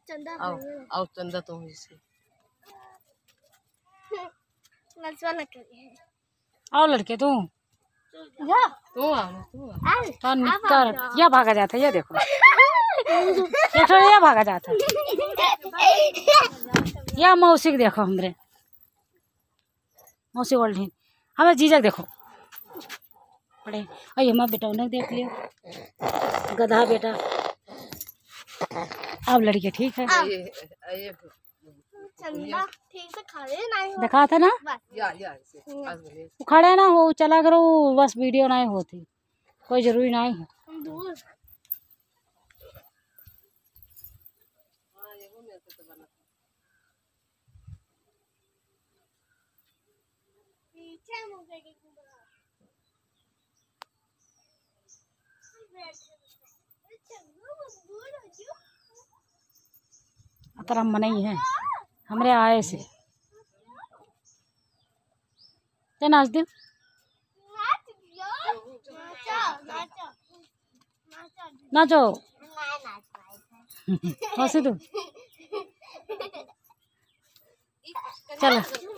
चंदा आओ आओ चंदा तुम इसे आओ लड़के तू तो निकर या भागा जाता है, ये देखो ये थोड़ा या भागा जाता या मौसी को देखो, हमरे मौसी ओल्ड हमें जीजा देखो बड़े। अरे हमारा बेटा उन्हें देख लियो गधा बेटा। अब लड़के ठीक है, ठीक से खड़े नहीं देखा था ना खड़े ना हो चला करो, बस वीडियो नहीं होती, कोई जरूरी नहीं है। अतरम नहीं है हमरे आए से ते नाच दे नाचो हंसी तू चल।